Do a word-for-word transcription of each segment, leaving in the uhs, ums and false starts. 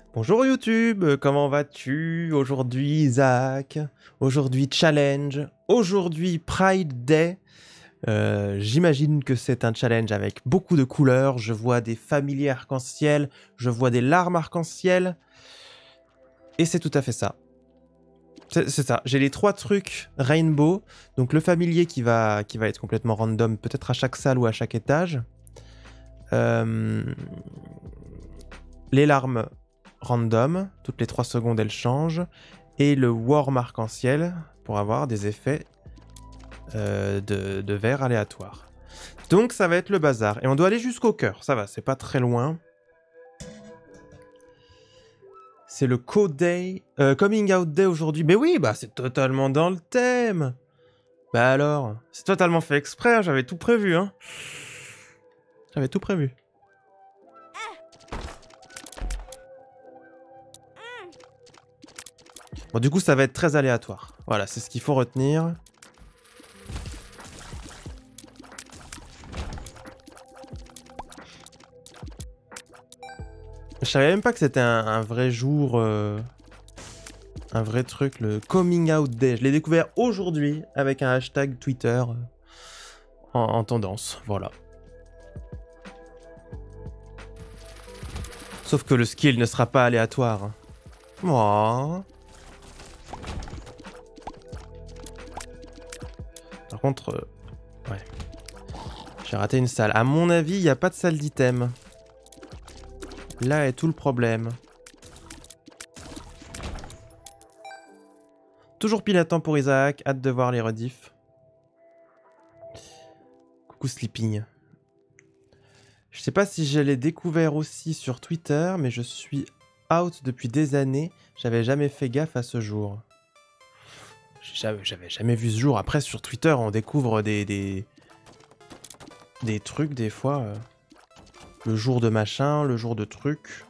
Bonjour YouTube, euh, comment vas-tu? Aujourd'hui Isaac, aujourd'hui challenge, aujourd'hui Pride Day. Euh, J'imagine que c'est un challenge avec beaucoup de couleurs. Je vois des familiers arc-en-ciel, je vois des larmes arc-en-ciel. Et c'est tout à fait ça. C'est ça, j'ai les trois trucs rainbow. Donc le familier qui va, qui va être complètement random, peut-être à chaque salle ou à chaque étage. Euh... Les larmes random, toutes les trois secondes elles changent. Et le worm arc-en-ciel pour avoir des effets euh, de, de verre aléatoires. Donc ça va être le bazar. Et on doit aller jusqu'au cœur, ça va, c'est pas très loin. C'est le Code Day, euh, Coming Out Day aujourd'hui. Mais oui, bah c'est totalement dans le thème. Bah alors, c'est totalement fait exprès, hein, j'avais tout prévu, hein. J'avais tout prévu. Bon, du coup, ça va être très aléatoire. Voilà, c'est ce qu'il faut retenir. Je savais même pas que c'était un, un vrai jour, euh, un vrai truc, le Coming Out Day. Je l'ai découvert aujourd'hui avec un hashtag Twitter euh, en, en tendance, voilà. Sauf que le skill ne sera pas aléatoire. Hein. Oh. Par contre, euh, ouais. J'ai raté une salle. À mon avis, il n'y a pas de salle d'item. Là est tout le problème. Toujours pile à temps pour Isaac. Hâte de voir les rediffs. Coucou Sleeping. Je sais pas si je l'ai découvert aussi sur Twitter, mais je suis out depuis des années. J'avais jamais fait gaffe à ce jour. J'avais jamais vu ce jour. Après, sur Twitter, on découvre des... des, des trucs, des fois. Euh, le jour de machin, le jour de truc.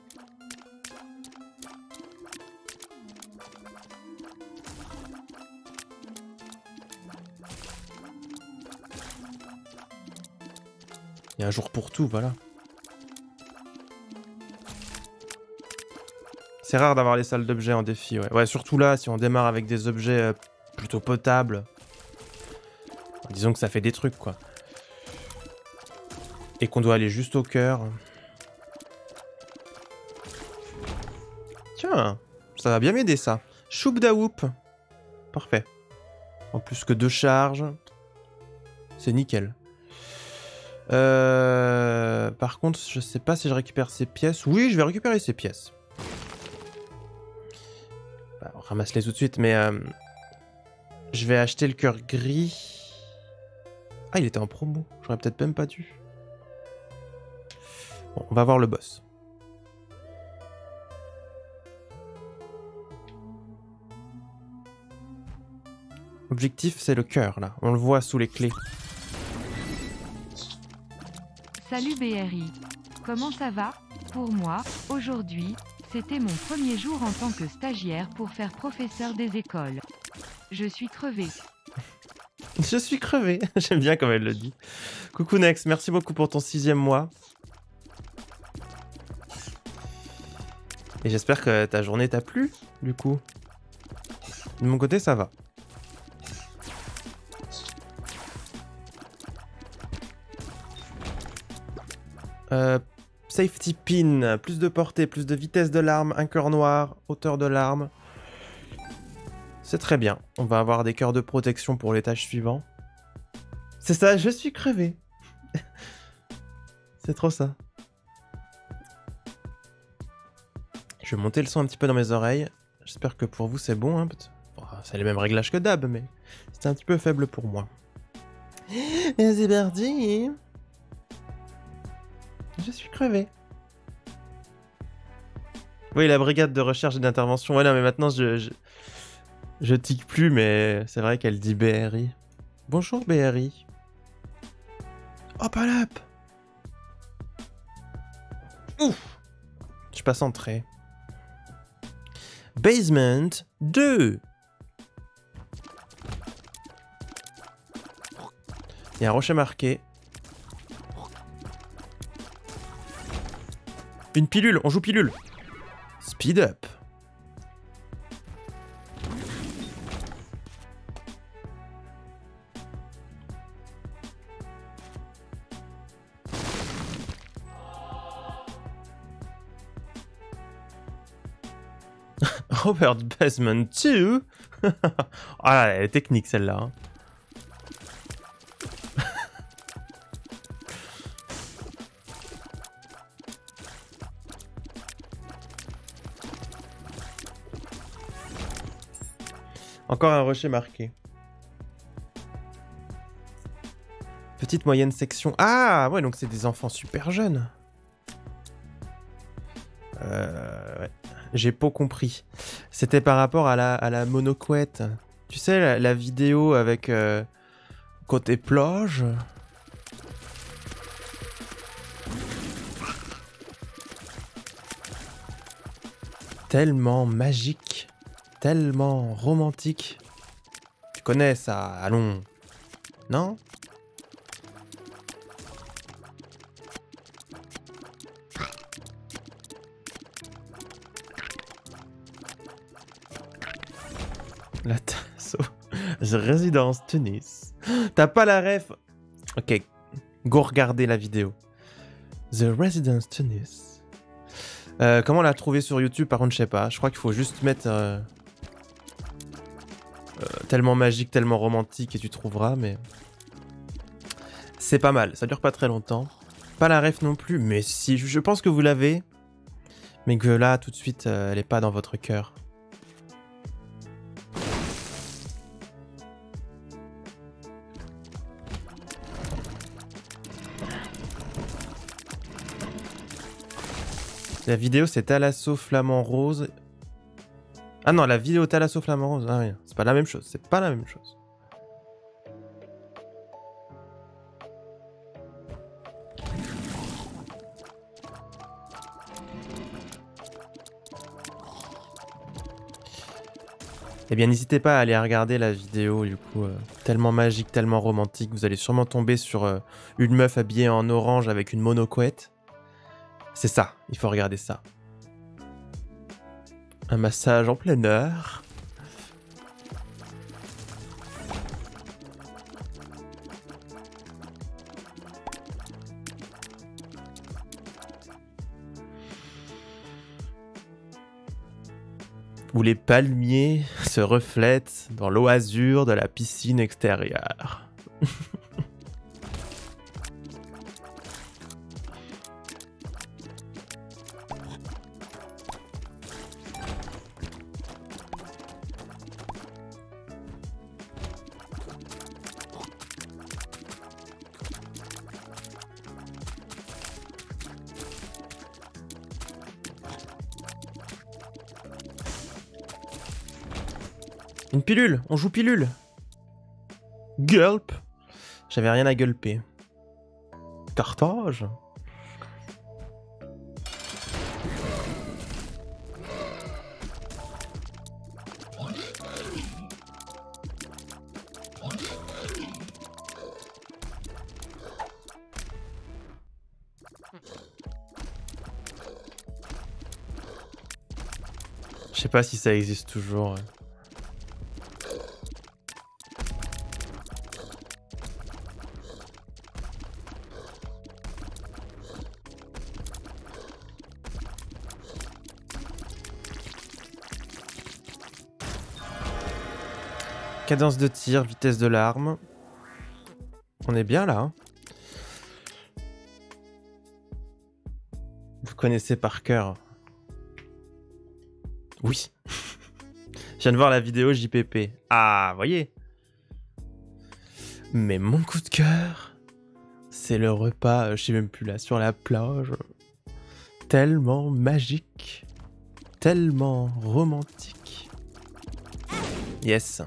Il y a un jour pour tout, voilà. C'est rare d'avoir les salles d'objets en défi, ouais. Ouais, surtout là, si on démarre avec des objets euh, plutôt potables. Disons que ça fait des trucs, quoi. Et qu'on doit aller juste au cœur. Tiens, ça va bien m'aider, ça. Choubdaoup. Parfait. En plus que deux charges. C'est nickel. Euh... Par contre, je sais pas si je récupère ces pièces. Oui, je vais récupérer ces pièces. Bah, on ramasse-les tout de suite, mais... Euh... Je vais acheter le cœur gris. Ah, il était en promo. J'aurais peut-être même pas dû. Bon, on va voir le boss. Objectif, c'est le cœur, là. On le voit sous les clés. Salut B R I. Comment ça va? Pour moi, aujourd'hui, c'était mon premier jour en tant que stagiaire pour faire professeur des écoles. Je suis crevé. Je suis crevé. J'aime bien comme elle le dit. Coucou Nex, merci beaucoup pour ton sixième mois. Et j'espère que ta journée t'a plu, du coup. De mon côté, ça va. Euh, safety pin, plus de portée, plus de vitesse de l'arme, un cœur noir, hauteur de l'arme. C'est très bien. On va avoir des cœurs de protection pour l'étage suivant. C'est ça, je suis crevé. C'est trop ça. Je vais monter le son un petit peu dans mes oreilles. J'espère que pour vous c'est bon. Hein. Bon, c'est les mêmes réglages que d'hab, mais c'est un petit peu faible pour moi. Et c'est parti. Je suis crevé. Oui, la brigade de recherche et d'intervention. Ouais, non, mais maintenant je... je... Je tique plus, mais c'est vrai qu'elle dit B R I. Bonjour B R I. Hop, hop. Ouf. Je suis pas centré. Basement deux. Il y a un rocher marqué. Une pilule, on joue pilule. Speed up. Robert Basement deux. Ah là, elle est technique celle-là. Hein. Encore un rocher marqué. Petite moyenne section. Ah ouais, donc c'est des enfants super jeunes. Euh, ouais. J'ai pas compris. C'était par rapport à la, à la monocouette. Tu sais, la, la vidéo avec euh, côté plage. Tellement magique. Tellement romantique. Tu connais ça, allons. Non ? La tasse. The Residence Tunis. T'as pas la ref? Ok, go regarder la vidéo. The Residence Tunis. Euh, comment la trouver sur YouTube? Par contre, je sais pas. Je crois qu'il faut juste mettre euh, euh, tellement magique, tellement romantique et tu trouveras. Mais c'est pas mal. Ça dure pas très longtemps. Pas la ref non plus, mais si. Je pense que vous l'avez, mais que là, tout de suite, euh, elle est pas dans votre cœur. La vidéo c'est Thalasso Flamant Rose. Ah non, la vidéo Thalasso Flamant Rose. Ah oui, c'est pas la même chose. C'est pas la même chose. Eh bien, n'hésitez pas à aller regarder la vidéo, du coup, euh, tellement magique, tellement romantique. Vous allez sûrement tomber sur euh, une meuf habillée en orange avec une monocouette. C'est ça, il faut regarder ça. Un massage en plein air. Où les palmiers se reflètent dans l'eau azur de la piscine extérieure. Une pilule, on joue pilule. Gulp. J'avais rien à gulper. Carthage. Je sais pas si ça existe toujours. Cadence de tir, vitesse de l'arme. On est bien là. Hein, vous connaissez par cœur. Oui. Je viens de voir la vidéo J P P. Ah, voyez. Mais mon coup de cœur, c'est le repas, je sais même plus là, sur la plage. Tellement magique. Tellement romantique. Yes.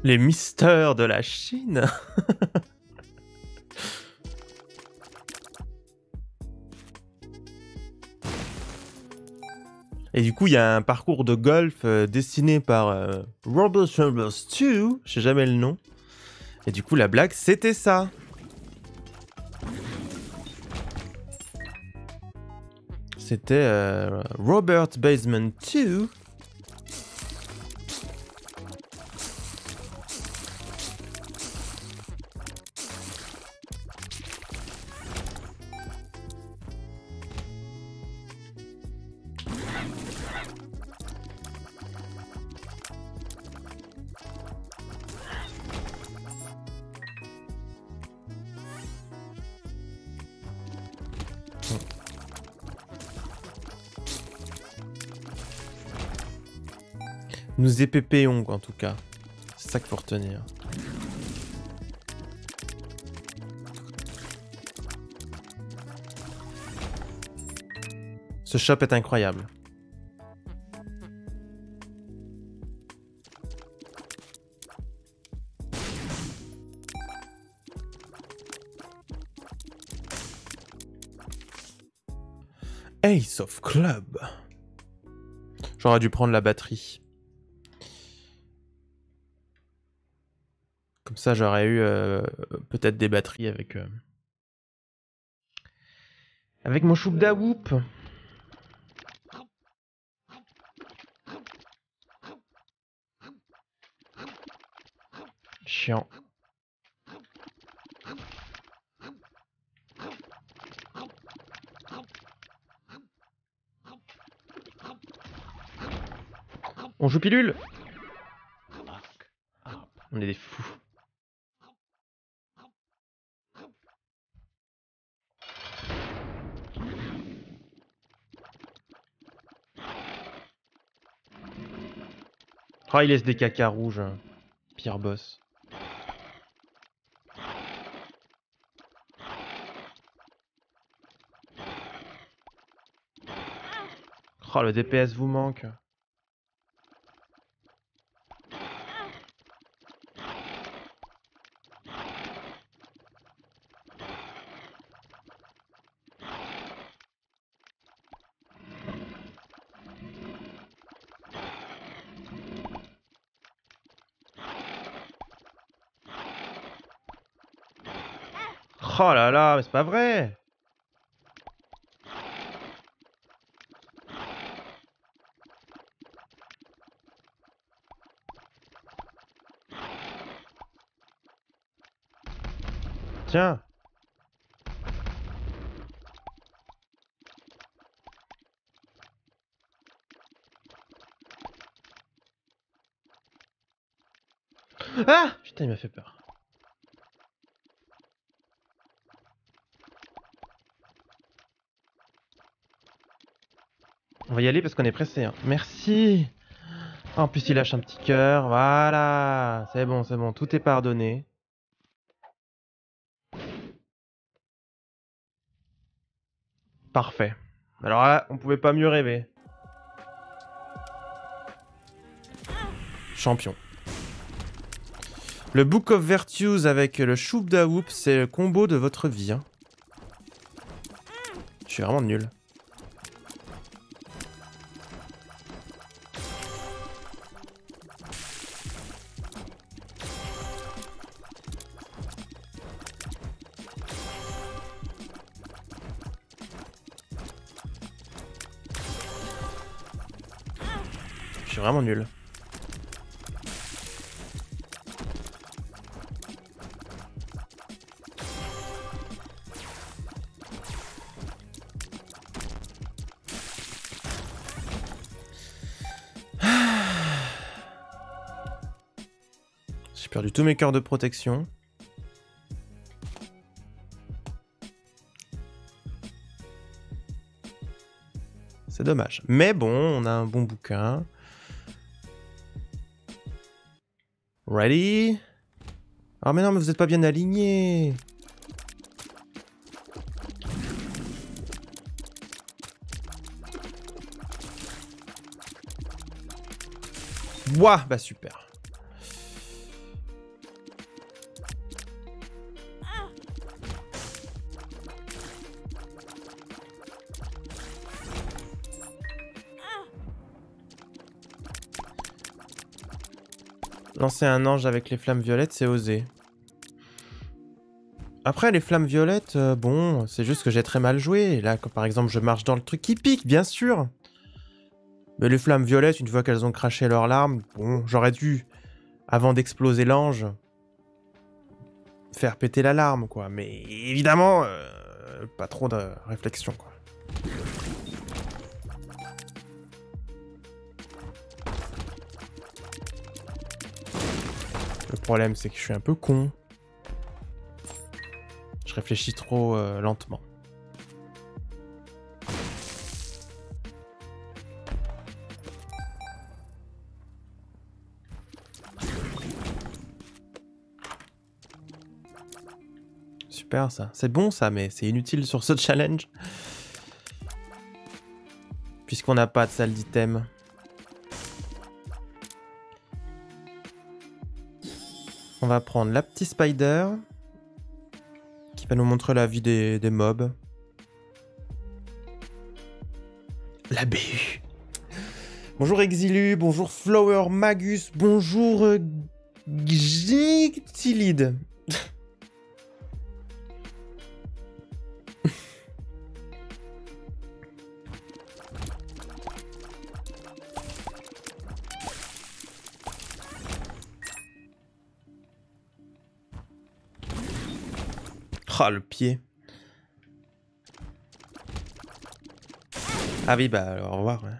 Les mystères de la Chine. Et du coup, il y a un parcours de golf euh, dessiné par euh, Robert Chambers deux, je sais jamais le nom. Et du coup, la blague, c'était ça. C'était euh, Robert Basement deux. Nous épépéons, en tout cas. C'est ça qu'il faut retenir. Ce shop est incroyable. Ace of Club. J'aurais dû prendre la batterie. Comme ça, j'aurais eu euh, peut-être des batteries avec euh, avec mon choup d'Awoop. Chiant. On joue pilule. On est des fous. Oh, il laisse des cacas rouges. Pire boss. Oh, le D P S vous manque. Oh là là, mais c'est pas vrai! Tiens! Ah! Putain, il m'a fait peur. On va y aller parce qu'on est pressé. Hein. Merci. En plus, il lâche un petit cœur. Voilà. C'est bon, c'est bon. Tout est pardonné. Parfait. Alors là, on pouvait pas mieux rêver. Champion. Le Book of Virtues avec le choup d'Awoop, c'est le combo de votre vie. Hein. Je suis vraiment nul. Je suis vraiment nul. J'ai perdu tous mes cœurs de protection. C'est dommage. Mais bon, on a un bon bouquin. Ready? Ah mais non, mais vous êtes pas bien alignés. Ouah, bah super. Lancer un ange avec les flammes violettes, c'est osé. Après, les flammes violettes, euh, bon, c'est juste que j'ai très mal joué. Et là, quand par exemple, je marche dans le truc qui pique, bien sûr. Mais les flammes violettes, une fois qu'elles ont craché leurs larmes, bon, j'aurais dû, avant d'exploser l'ange, faire péter l'alarme, quoi. Mais évidemment, euh, pas trop de réflexion, quoi. Le problème, c'est que je suis un peu con. Je réfléchis trop euh, lentement. Super ça. C'est bon ça, mais c'est inutile sur ce challenge. Puisqu'on n'a pas de salle d'item. On va prendre la petite spider. Qui va nous montrer la vie des, des mobs. La B U. Bonjour Exilu, bonjour Flower Magus, bonjour euh, Gictilide. Ah, le pied. Ah oui, bah, au revoir. Ouais.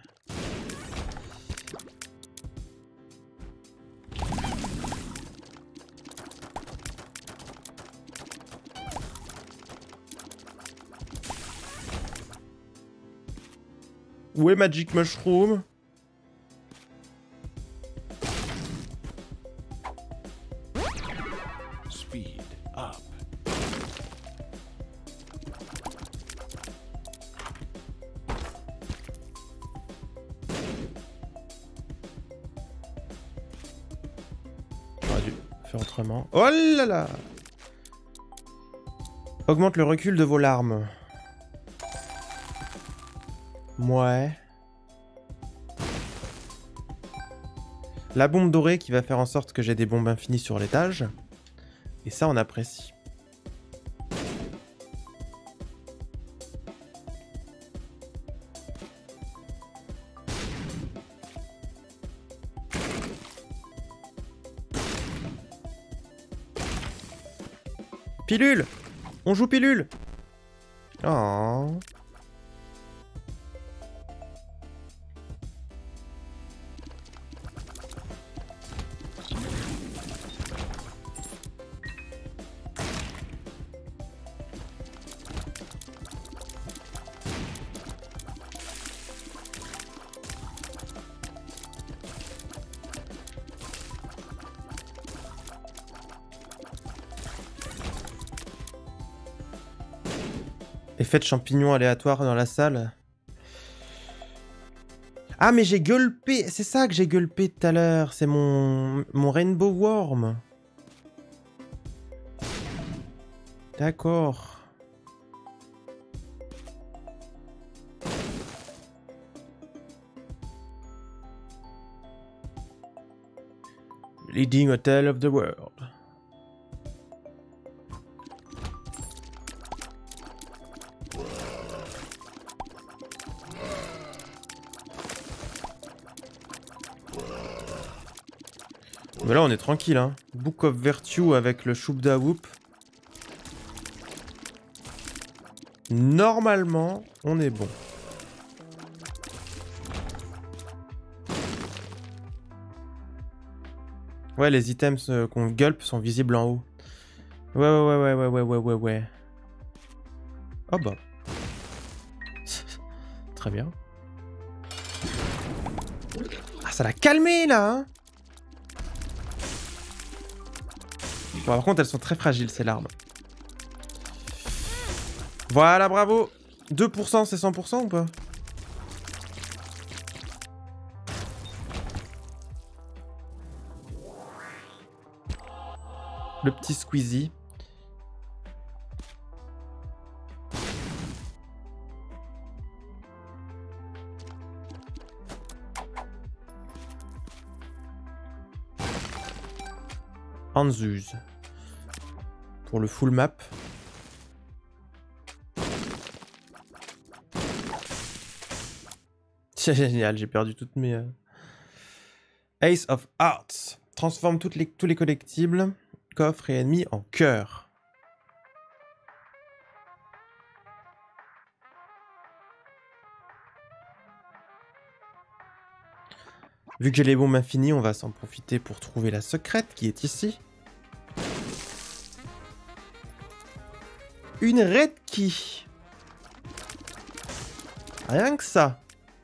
Où est Magic Mushroom? Speed up. J'aurais dû faire autrement. Oh là là! Augmente le recul de vos larmes. Ouais. La bombe dorée qui va faire en sorte que j'ai des bombes infinies sur l'étage. Et ça, on apprécie. Pilule! On joue pilule! Oh. Effet de champignon aléatoire dans la salle. Ah, mais j'ai gueulpé. C'est ça que j'ai gueulpé tout à l'heure. C'est mon... mon Rainbow Worm. D'accord. Leading Hotel of the World. Mais là on est tranquille hein. Book of Virtue avec le Shubda Whoop. Normalement, on est bon. Ouais, les items euh, qu'on gulp sont visibles en haut. Ouais, ouais, ouais, ouais, ouais, ouais, ouais, ouais. Oh bah. Très bien. Ah, ça l'a calmé là, hein. Bon, par contre, elles sont très fragiles, ces larmes. Voilà, bravo. deux pour cent, c'est cent pour cent ou pas? Le petit Squeezie. Anzuz. Pour le full map. C'est génial, j'ai perdu toutes mes... Euh... Ace of Hearts. Transforme toutes les, tous les collectibles, coffres et ennemis en cœur. Vu que j'ai les bombes infinies, on va s'en profiter pour trouver la secrète qui est ici. Une red key. Rien que ça.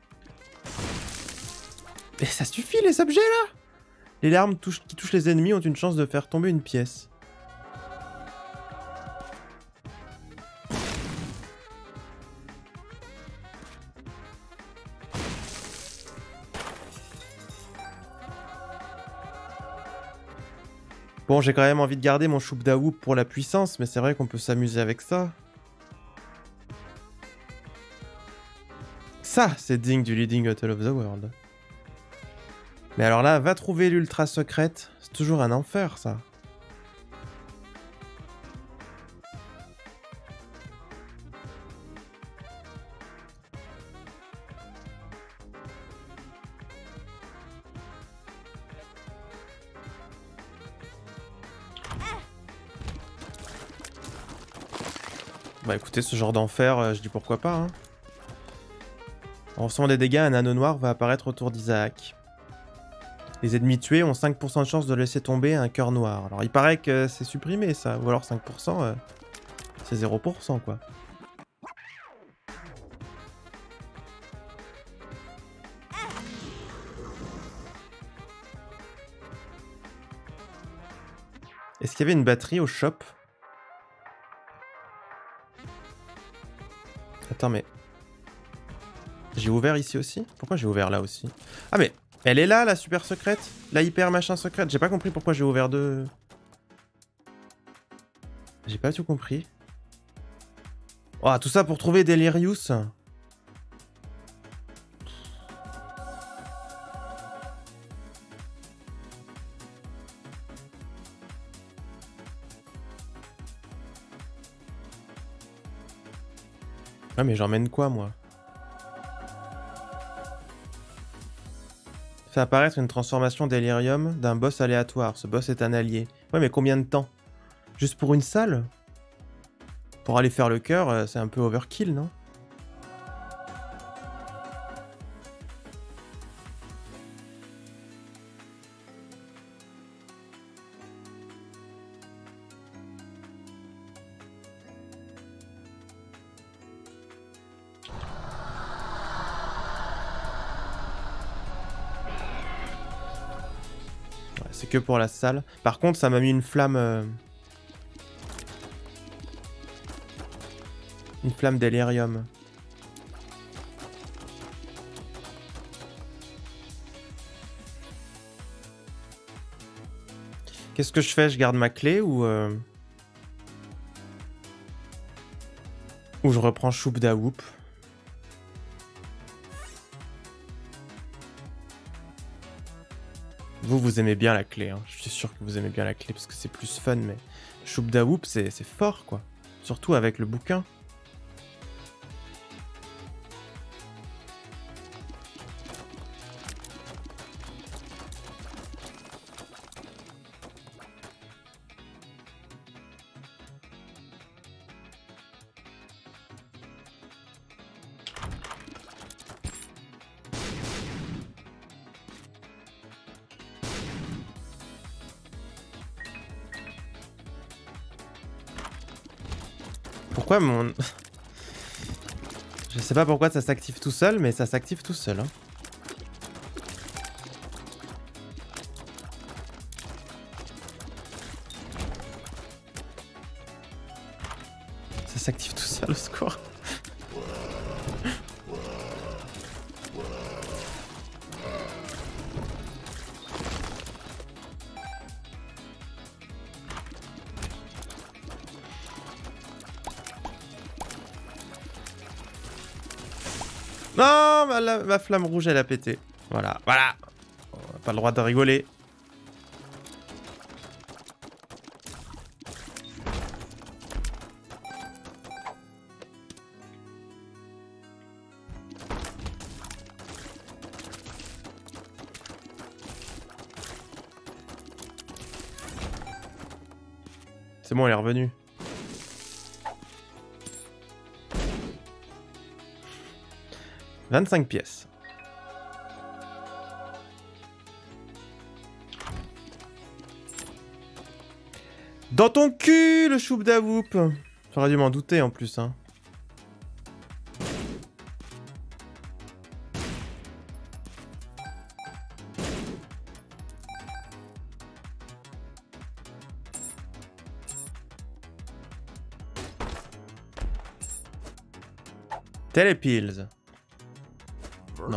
Et ça suffit les objets là. Les larmes touchent, qui touchent les ennemis ont une chance de faire tomber une pièce. Bon, j'ai quand même envie de garder mon choup daoub pour la puissance, mais c'est vrai qu'on peut s'amuser avec ça. Ça, c'est digne du Leading Hotel of the World. Mais alors là, va trouver l'ultra secrète. C'est toujours un enfer, ça. Bah écoutez, ce genre d'enfer, euh, je dis pourquoi pas. Hein. En recevant des dégâts, un anneau noir va apparaître autour d'Isaac. Les ennemis tués ont cinq pour cent de chance de laisser tomber un cœur noir. Alors il paraît que c'est supprimé ça, ou alors cinq pour cent, euh, c'est zéro pour cent quoi. Est-ce qu'il y avait une batterie au shop? Attends mais... J'ai ouvert ici aussi? Pourquoi j'ai ouvert là aussi? Ah mais... Elle est là, la super secrète? La hyper machin secrète? J'ai pas compris pourquoi j'ai ouvert deux... J'ai pas tout compris. Oh, tout ça pour trouver Delirious. Ouais, mais j'emmène quoi, moi? Fait apparaître une transformation Delirium d'un boss aléatoire. Ce boss est un allié. Ouais, mais combien de temps? Juste pour une salle? Pour aller faire le cœur, c'est un peu overkill, non? C'est que pour la salle. Par contre, ça m'a mis une flamme... Euh... Une flamme Delirium. Qu'est-ce que je fais? Je garde ma clé ou... Euh... Ou je reprends Choup Daoub. Vous, vous aimez bien la clé, hein. Je suis sûr que vous aimez bien la clé parce que c'est plus fun, mais Choup Daoub, c'est fort, quoi. Surtout avec le bouquin. Pourquoi mon... Je sais pas pourquoi ça s'active tout seul, mais ça s'active tout seul. Hein. Ça s'active tout seul, au secours. Non, ma, la, ma flamme rouge, elle a pété. Voilà, voilà. On n'a pas le droit de rigoler. C'est bon, elle est revenue. vingt-cinq pièces. Dans ton cul, le choup d'Avoup. J'aurais dû m'en douter en plus, hein. Télépills. Non.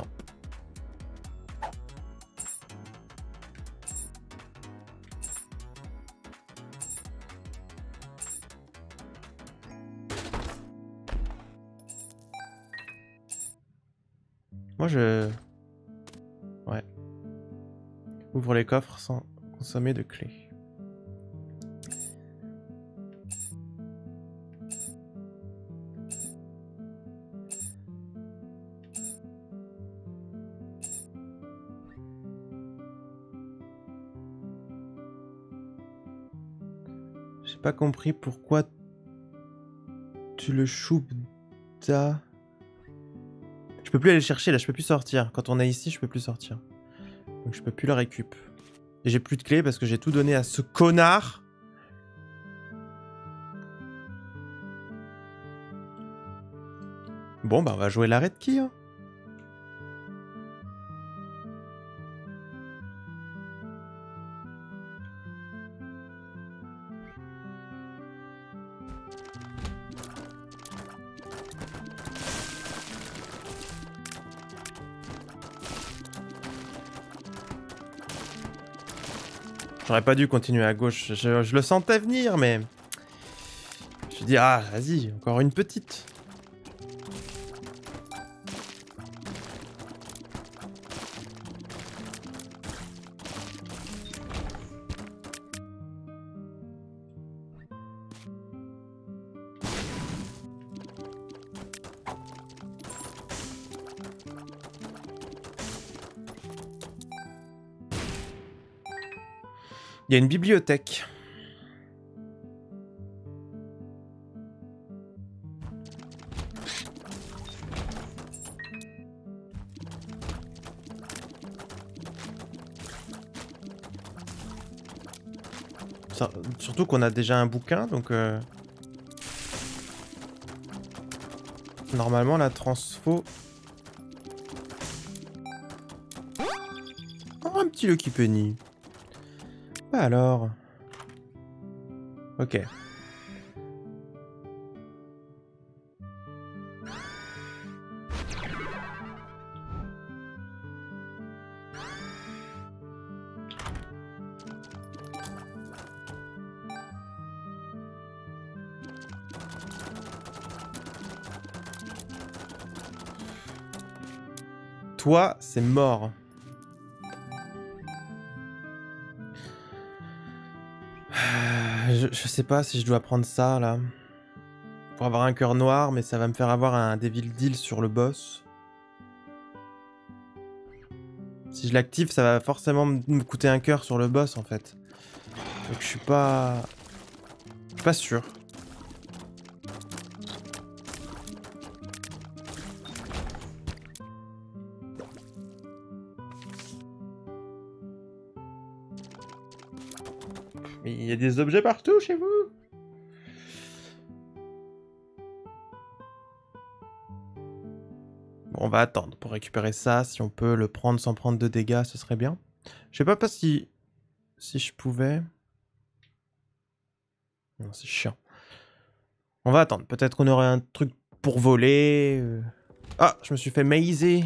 Moi je... Ouais. Ouvre les coffres sans consommer de clés. J'ai pas compris pourquoi tu le choupes da... Je peux plus aller le chercher là, je peux plus sortir. Quand on est ici, je peux plus sortir. Donc je peux plus le récup. Et j'ai plus de clés parce que j'ai tout donné à ce connard. Bon bah on va jouer l'arrêt de qui hein. J'aurais pas dû continuer à gauche, je, je le sentais venir, mais... Je dis, ah, vas-y, encore une petite. Il y a une bibliothèque. Ça, surtout qu'on a déjà un bouquin, donc... Euh... Normalement, la transfo... Oh, un petit Lucky Penny. Bah alors... Ok. Toi, c'est mort. Je, je sais pas si je dois prendre ça, là. Pour avoir un cœur noir, mais ça va me faire avoir un Devil Deal sur le boss. Si je l'active, ça va forcément me coûter un cœur sur le boss, en fait. Donc je suis pas... Je suis pas sûr. Mais il y a des objets partout chez vous? Bon, on va attendre pour récupérer ça. Si on peut le prendre sans prendre de dégâts, ce serait bien. Je sais pas, pas si... Si je pouvais... Non, c'est chiant. On va attendre. Peut-être qu'on aurait un truc pour voler. Ah, je me suis fait maiser.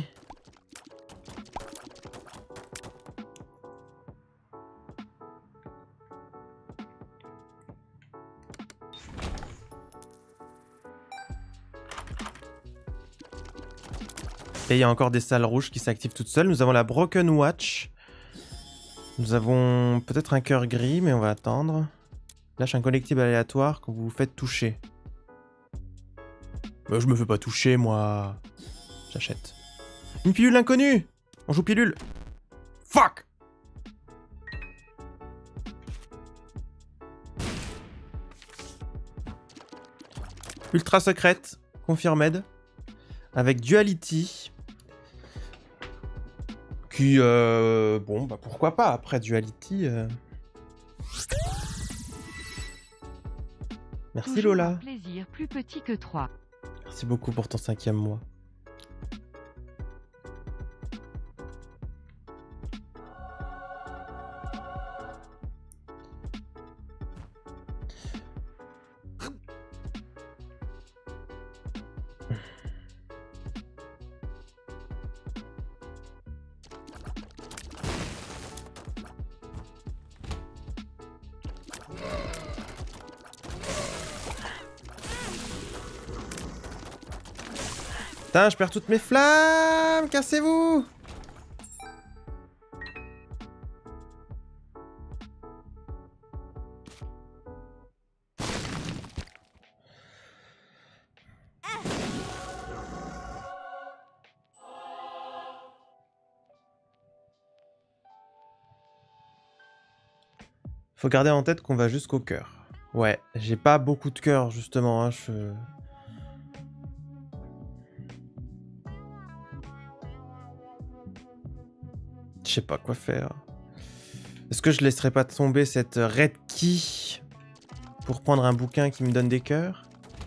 Et il y a encore des salles rouges qui s'activent toutes seules. Nous avons la Broken Watch. Nous avons peut-être un cœur gris, mais on va attendre. Lâche un collectible aléatoire quand vous vous faites toucher. Bah, je me fais pas toucher, moi. J'achète. Une pilule inconnue. On joue pilule. Fuck. Ultra secrète, confirmed. Avec Duality. Qui, euh, bon, bah pourquoi pas, après Duality. Euh... Merci Toujours Lola. un plaisir plus petit que trois. Merci beaucoup pour ton cinquième mois. Putain, je perds toutes mes flammes! Cassez-vous! Faut garder en tête qu'on va jusqu'au cœur. Ouais, j'ai pas beaucoup de cœur justement, hein, je... Je sais pas quoi faire. Est-ce que je laisserai pas tomber cette red key pour prendre un bouquin qui me donne des cœurs?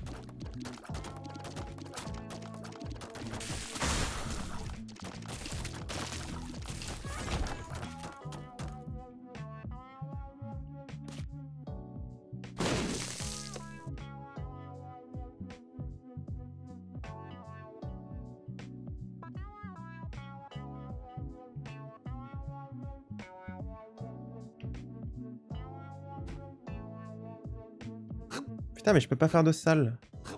Putain, mais je peux pas faire de salle.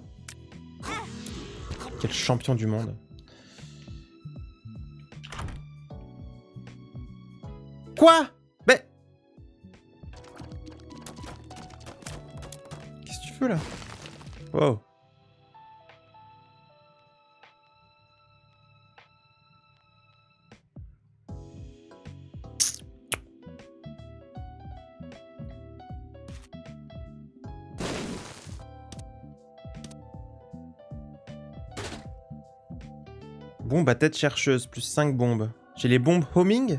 Quel champion du monde. Quoi? Mais... Qu'est-ce que tu veux là? Wow. Bombe à tête chercheuse, plus cinq bombes. J'ai les bombes homing.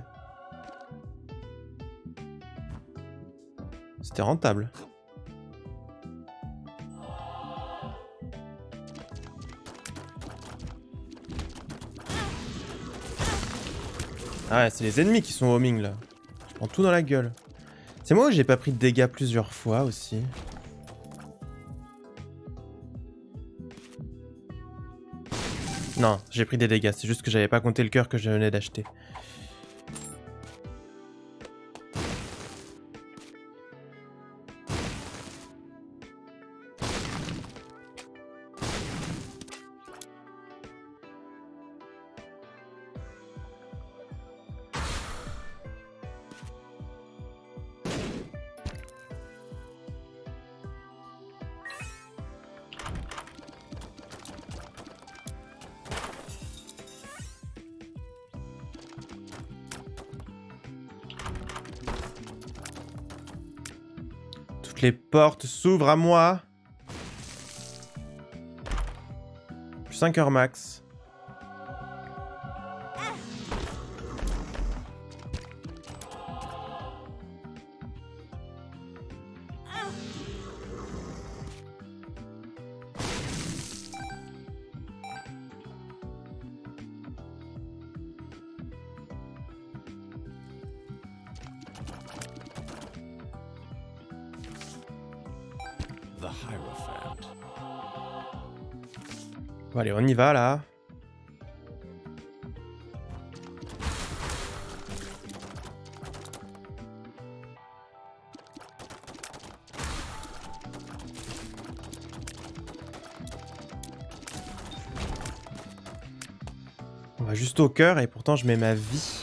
C'était rentable. Ah ouais, c'est les ennemis qui sont homing là. Je prends tout dans la gueule. C'est moi où j'ai pas pris de dégâts plusieurs fois aussi. Non, j'ai pris des dégâts, c'est juste que j'avais pas compté le cœur que je venais d'acheter. Les portes s'ouvrent à moi. Plus cinq heures max. Bon, allez, on y va là. On va juste au cœur et pourtant je mets ma vie.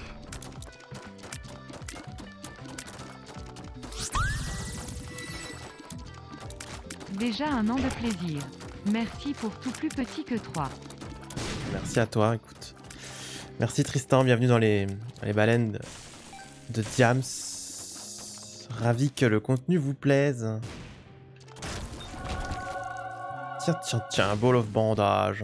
Déjà un an de plaisir. Merci pour tout plus petit que trois. Merci à toi, écoute. Merci Tristan, bienvenue dans les, dans les baleines de, de Diams. Ravi que le contenu vous plaise. Tiens, tiens, tiens, un ball of bandage.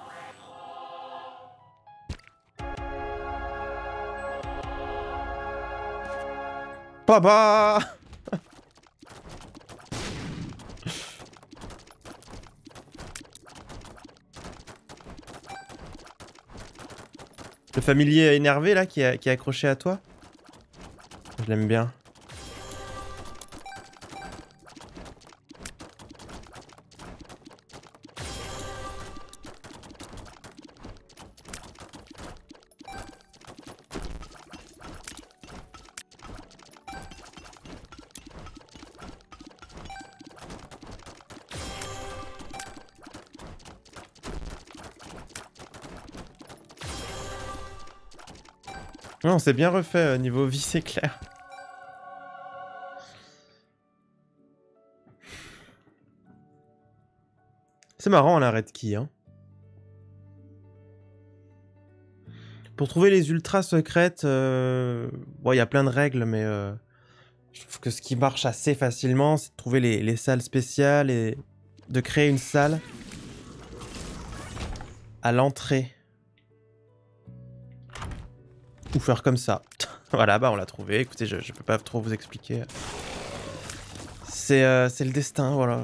Papa. Le familier énervé là qui est, qui est accroché à toi. Je l'aime bien. Non, on s'est bien refait euh, niveau vie, c'est clair. C'est marrant la red key, hein. Pour trouver les ultras secrètes, euh... bon, il y a plein de règles, mais euh... je trouve que ce qui marche assez facilement, c'est de trouver les, les salles spéciales et de créer une salle à l'entrée. Ou faire comme ça. Voilà, bah on l'a trouvé. Écoutez, je, je peux pas trop vous expliquer. C'est euh, c'est le destin, voilà.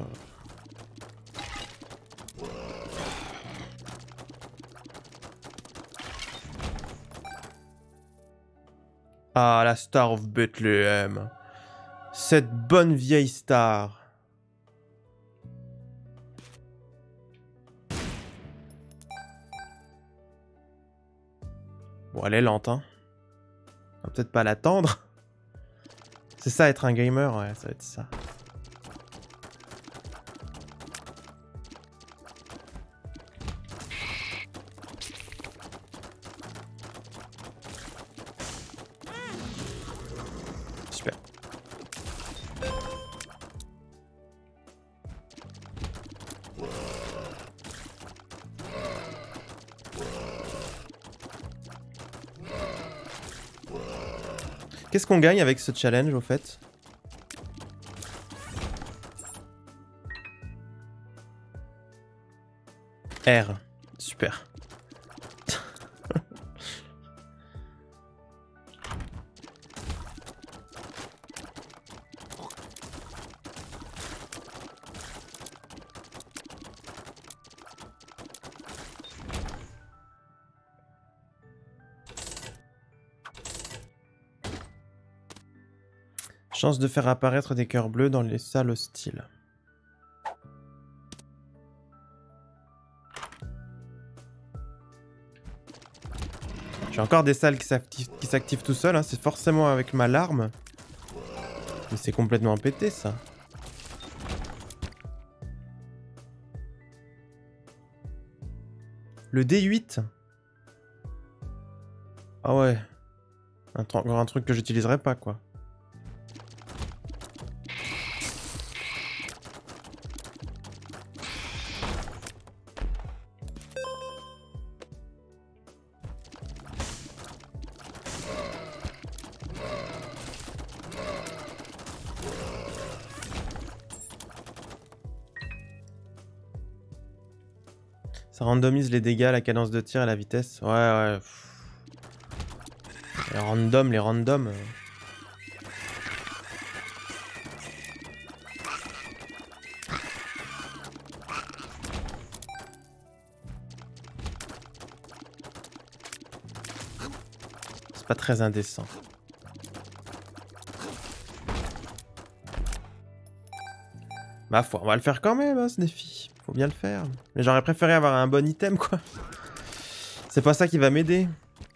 Ah, la Star of Bethlehem. Cette bonne vieille star. Bon, elle est lente, hein. On va peut-être pas l'attendre. C'est ça, être un gamer, ouais, ça va être ça. Super. Qu'est-ce qu'on gagne avec ce challenge au fait? R. Super. Chance de faire apparaître des cœurs bleus dans les salles hostiles. J'ai encore des salles qui s'activent qui s'activent tout seul, hein. C'est forcément avec ma larme. Mais c'est complètement pété ça. Le D huit. Ah ouais. Un, encore un truc que j'utiliserai pas quoi. Ça randomise les dégâts, la cadence de tir et la vitesse. Ouais, ouais. Les random, les randoms. C'est pas très indécent. Ma foi, on va le faire quand même, hein, ce défi. Faut bien le faire. Mais j'aurais préféré avoir un bon item, quoi. C'est pas ça qui va m'aider.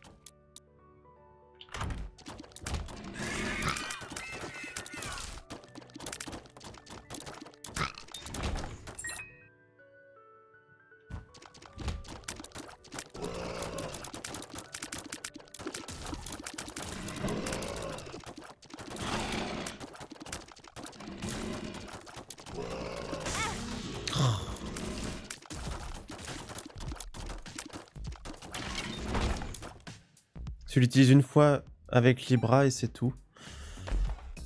Tu l'utilises une fois avec Libra et c'est tout.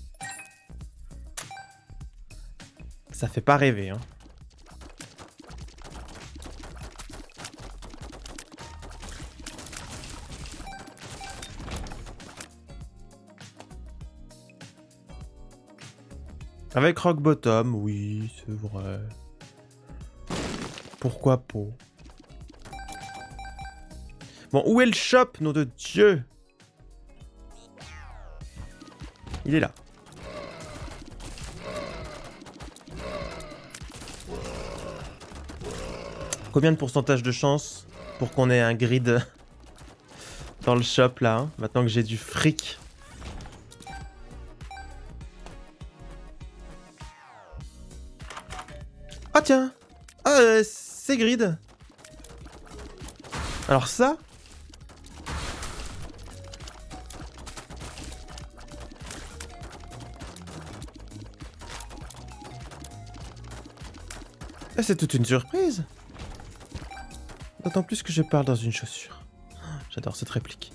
Ça fait pas rêver, hein. Avec Rock Bottom, oui, c'est vrai. Pourquoi pas? Bon, où est le shop, nom de Dieu? Il est là. Combien de pourcentage de chance pour qu'on ait un grid dans le shop là, hein, maintenant que j'ai du fric? Ah tiens! Ah, euh, c'est grid. Alors ça? Ah, c'est toute une surprise. D'autant plus que je parle dans une chaussure. J'adore cette réplique.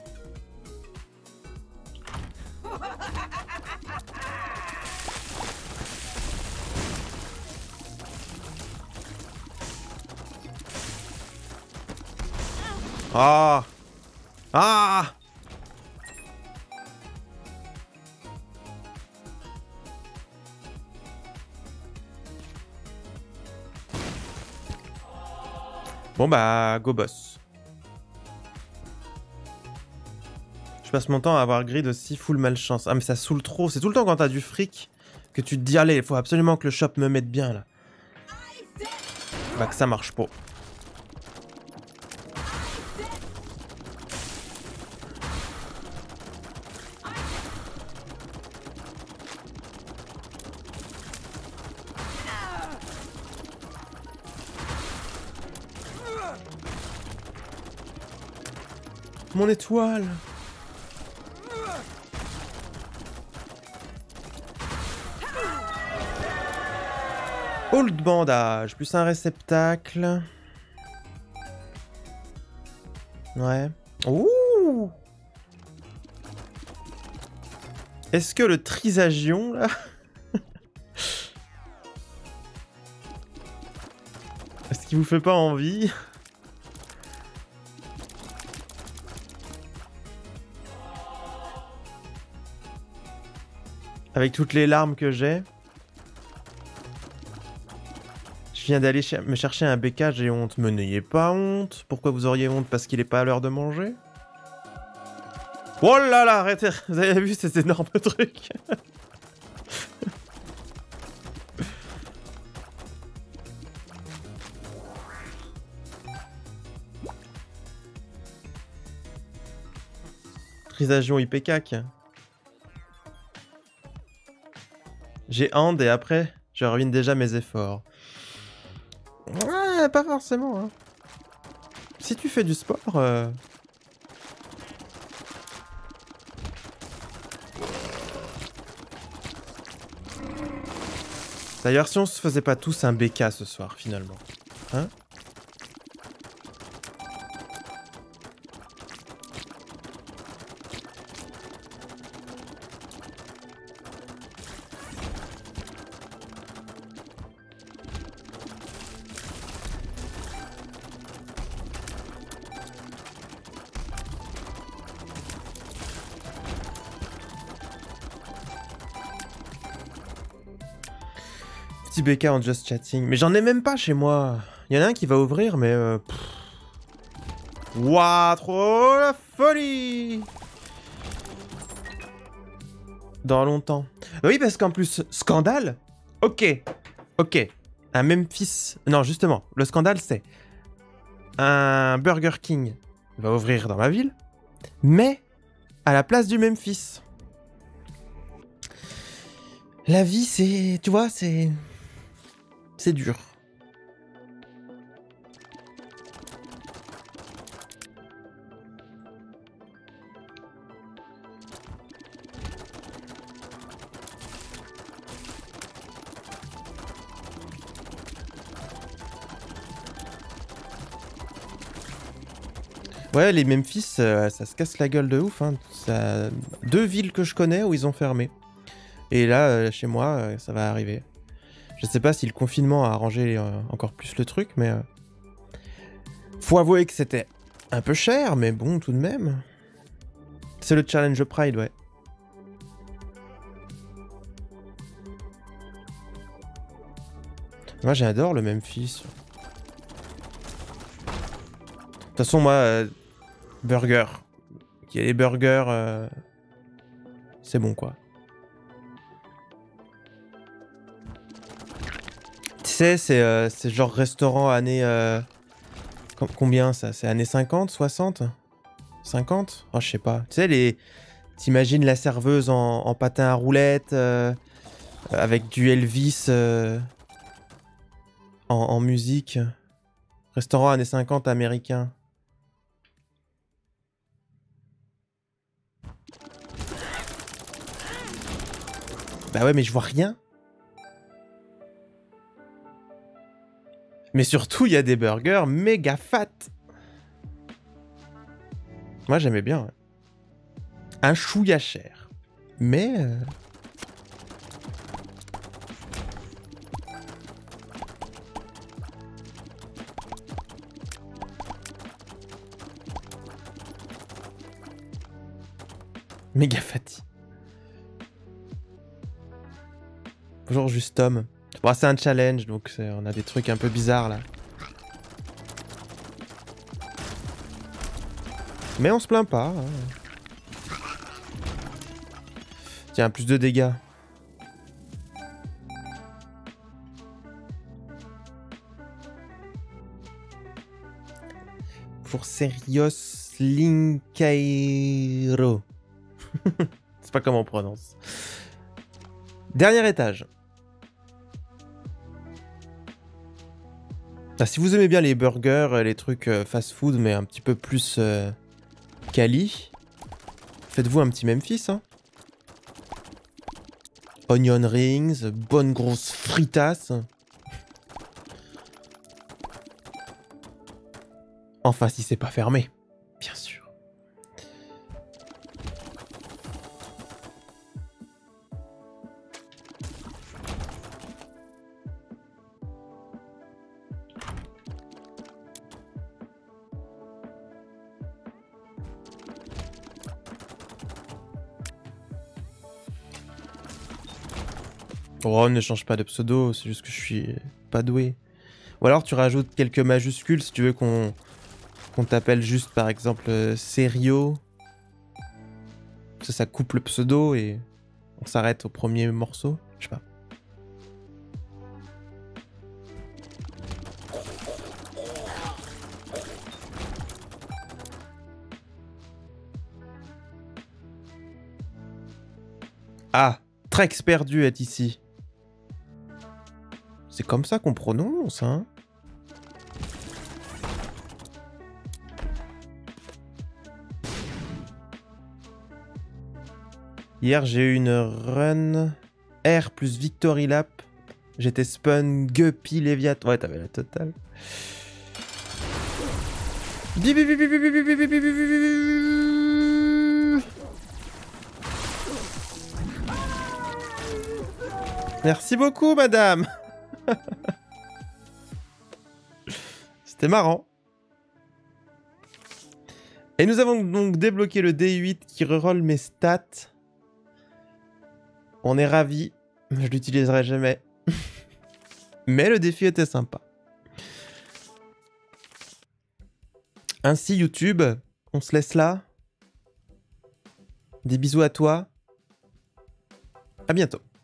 Ah! Ah! Bon bah, go boss. Je passe mon temps à avoir grid aussi full malchance. Ah mais ça saoule trop, c'est tout le temps quand t'as du fric que tu te dis allez, il faut absolument que le shop me mette bien là. Bah que ça marche pas. Mon étoile. Old bandage, plus un réceptacle. Ouais. Ouh. Est-ce que le trisagion, là... Est-ce qu'il vous fait pas envie? Avec toutes les larmes que j'ai. Je viens d'aller ch me chercher un B K, j'ai honte. Mais n'ayez pas honte. Pourquoi vous auriez honte? Parce qu'il est pas à l'heure de manger? Oh là là, arrêtez. Vous avez vu ces énormes trucs? Trisagion I P cac. J'ai hand et après, je ruine déjà mes efforts. Ouais, pas forcément. Hein. Si tu fais du sport... Euh... D'ailleurs, si on se faisait pas tous un B K ce soir, finalement. Hein? B K en just chatting. Mais j'en ai même pas chez moi. Il y en a un qui va ouvrir, mais... Euh... Ouah, trop la folie! Dans longtemps. Oui, parce qu'en plus, scandale. Ok. Ok. Un Memphis... Non, justement, le scandale, c'est... Un Burger King va ouvrir dans ma ville, mais à la place du Memphis. La vie, c'est... Tu vois, c'est... C'est dur. Ouais, les Memphis, euh, ça se casse la gueule de ouf. Hein. Ça... Deux villes que je connais où ils ont fermé. Et là, euh, chez moi, euh, ça va arriver. Je sais pas si le confinement a arrangé euh, encore plus le truc, mais... Euh... Faut avouer que c'était un peu cher, mais bon, tout de même. C'est le challenge Pride, ouais. Moi j'adore le Memphis. De toute façon moi, euh, burger. Il y a les burgers, euh, c'est bon quoi. Tu sais, c'est euh, genre restaurant années... Euh, combien ça? C'est années cinquante, soixante? cinquante? Oh je sais pas. Tu sais les... T'imagines la serveuse en, en patin à roulettes, euh, avec du Elvis euh, en, en musique. Restaurant années cinquante américain. Bah ouais, mais je vois rien. Mais surtout, il y a des burgers méga fat. Moi, j'aimais bien. Ouais. Un chouïa cher. Mais... Euh... méga fatty. Bonjour Justom. Bon, c'est un challenge, donc on a des trucs un peu bizarres là. Mais on se plaint pas. Hein. Tiens, plus de dégâts. Pour Serios Linkairo. C'est pas comment on prononce. Dernier étage. Ah, si vous aimez bien les burgers, les trucs euh, fast-food, mais un petit peu plus euh, quali, faites-vous un petit Memphis. Hein. Onion rings, bonne grosse fritasse. Enfin, si c'est pas fermé, bien sûr. Oh, ne change pas de pseudo, c'est juste que je suis pas doué. Ou alors tu rajoutes quelques majuscules si tu veux qu'on qu'on t'appelle juste par exemple euh, Serio. Ça, ça coupe le pseudo et on s'arrête au premier morceau. Je sais pas. Ah, Trex perdu est ici. C'est comme ça qu'on prononce, hein. Hier, j'ai eu une run R plus Victory Lap. J'étais spun, Guppy, Léviathan. Ouais, t'avais la totale. Merci beaucoup, madame. C'était marrant. Et nous avons donc débloqué le D huit qui reroll mes stats. On est ravis. Je l'utiliserai jamais. Mais le défi était sympa. Ainsi, YouTube, on se laisse là. Des bisous à toi. À bientôt.